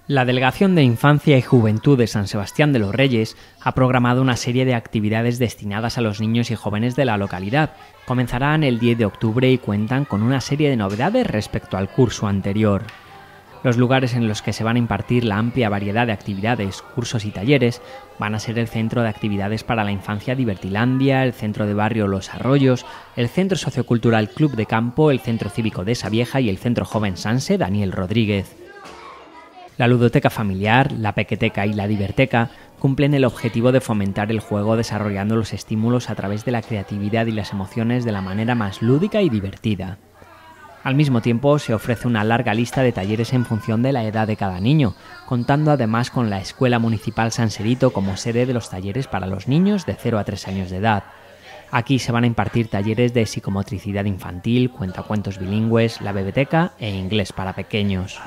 La Delegación de Infancia y Juventud de San Sebastián de los Reyes ha programado una serie de actividades destinadas a los niños y jóvenes de la localidad. Comenzarán el 10 de octubre y cuentan con una serie de novedades respecto al curso anterior. Los lugares en los que se van a impartir la amplia variedad de actividades, cursos y talleres van a ser el Centro de Actividades para la Infancia Divertilandia, el Centro de Barrio Los Arroyos, el Centro Sociocultural Club de Campo, el Centro Cívico de Savieja y el Centro Joven Sanse Daniel Rodríguez. La ludoteca familiar, la pequeteca y la diverteca cumplen el objetivo de fomentar el juego desarrollando los estímulos a través de la creatividad y las emociones de la manera más lúdica y divertida. Al mismo tiempo, se ofrece una larga lista de talleres en función de la edad de cada niño, contando además con la Escuela Municipal Sanserito como sede de los talleres para los niños de 0 a 3 años de edad. Aquí se van a impartir talleres de psicomotricidad infantil, cuentacuentos bilingües, la bebeteca e inglés para pequeños.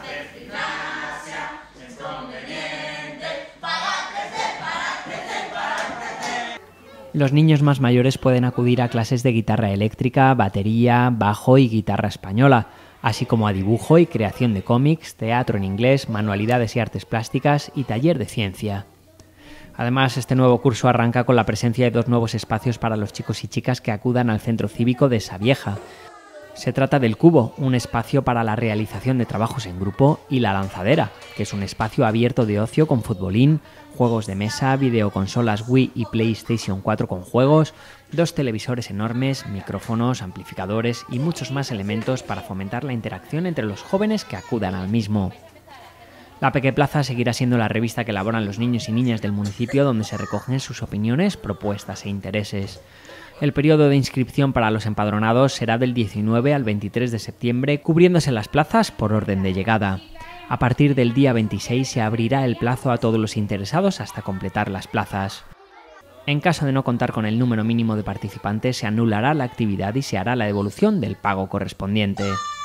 Los niños más mayores pueden acudir a clases de guitarra eléctrica, batería, bajo y guitarra española, así como a dibujo y creación de cómics, teatro en inglés, manualidades y artes plásticas y taller de ciencia. Además, este nuevo curso arranca con la presencia de 2 nuevos espacios para los chicos y chicas que acudan al Centro Cívico de Savieja. Se trata del Cubo, un espacio para la realización de trabajos en grupo, y la Lanzadera, que es un espacio abierto de ocio con futbolín, juegos de mesa, videoconsolas Wii y PlayStation 4 con juegos, 2 televisores enormes, micrófonos, amplificadores y muchos más elementos para fomentar la interacción entre los jóvenes que acudan al mismo. La Pequeplaza seguirá siendo la revista que elaboran los niños y niñas del municipio, donde se recogen sus opiniones, propuestas e intereses. El periodo de inscripción para los empadronados será del 19 al 23 de septiembre, cubriéndose las plazas por orden de llegada. A partir del día 26 se abrirá el plazo a todos los interesados hasta completar las plazas. En caso de no contar con el número mínimo de participantes, se anulará la actividad y se hará la devolución del pago correspondiente.